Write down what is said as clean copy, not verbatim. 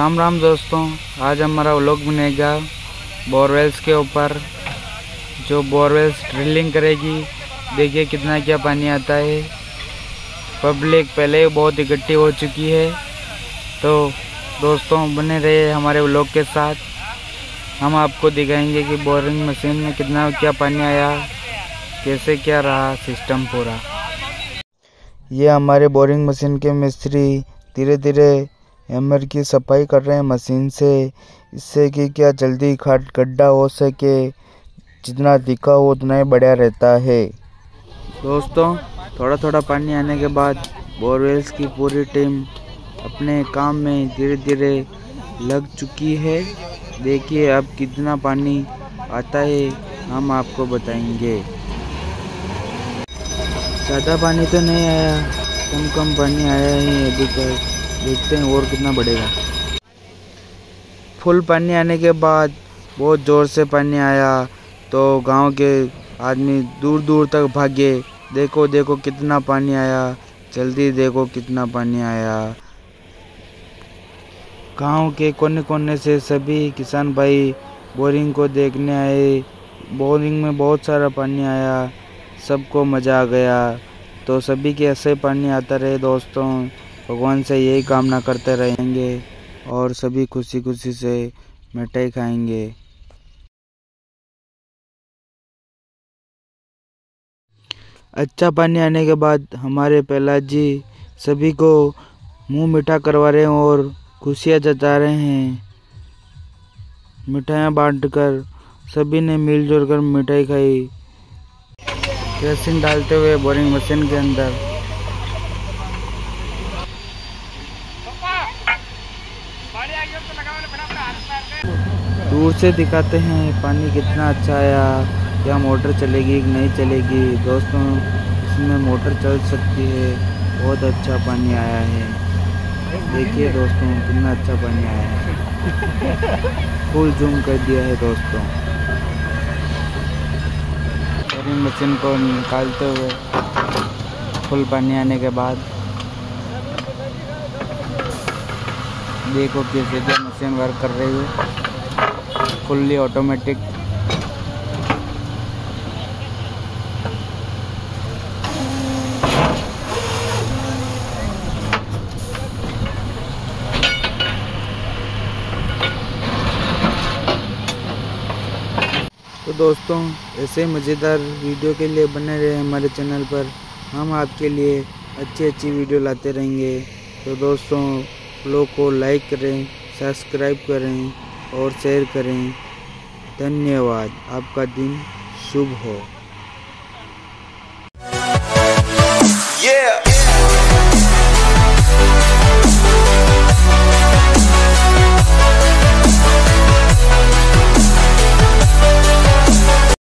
राम राम दोस्तों, आज हमारा व्लॉग बनेगा बोरवेल्स के ऊपर। जो बोरवेल्स ड्रिलिंग करेगी, देखिए कितना क्या पानी आता है। पब्लिक पहले ही बहुत इकट्ठी हो चुकी है। तो दोस्तों बने रहे हमारे व्लॉग के साथ। हम आपको दिखाएंगे कि बोरिंग मशीन में कितना क्या पानी आया, कैसे क्या रहा सिस्टम पूरा। ये हमारे बोरिंग मशीन के मिस्त्री धीरे धीरे हैमर की सफाई कर रहे हैं मशीन से, इससे कि क्या जल्दी गड्ढा हो सके। जितना दिखा हो उतना ही बढ़िया रहता है। दोस्तों थोड़ा थोड़ा पानी आने के बाद बोरवेल्स की पूरी टीम अपने काम में धीरे धीरे लग चुकी है। देखिए अब कितना पानी आता है हम आपको बताएंगे। ज़्यादा पानी तो नहीं आया, कम पानी आया ही अभी तक। देखते हैं और कितना बढ़ेगा। फुल पानी आने के बाद बहुत ज़ोर से पानी आया तो गांव के आदमी दूर दूर तक भागे। देखो देखो कितना पानी आया, जल्दी देखो कितना पानी आया। गांव के कोने कोने से सभी किसान भाई बोरिंग को देखने आए। बोरिंग में बहुत सारा पानी आया, सबको मज़ा आ गया। तो सभी के ऐसे पानी आता रहे दोस्तों। भगवान से यही कामना करते रहेंगे और सभी खुशी खुशी से मिठाई खाएंगे। अच्छा पानी आने के बाद हमारे प्रहलाद जी सभी को मुंह मीठा करवा रहे हैं और खुशियाँ जता रहे हैं। मिठाइयाँ बांटकर सभी ने मिलजुल कर मिठाई खाई, केरोसिन डालते हुए बोरिंग मशीन के अंदर। दूर से दिखाते हैं पानी कितना अच्छा आया। क्या मोटर चलेगी कि नहीं चलेगी दोस्तों, इसमें मोटर चल सकती है। बहुत अच्छा पानी आया है। देखिए दोस्तों कितना अच्छा पानी आया है। फुल जूम कर दिया है दोस्तों। बोरिंग मशीन को निकालते हुए फुल पानी आने के बाद देखो कैसे क्या मशीन वर्क कर रही है, फुल्ली ऑटोमेटिक। तो दोस्तों ऐसे मज़ेदार वीडियो के लिए बने रहे हमारे चैनल पर। हम आपके लिए अच्छी वीडियो लाते रहेंगे। तो दोस्तों व्लॉग को लाइक करें, सब्सक्राइब करें और शेयर करें। धन्यवाद। आपका दिन शुभ हो।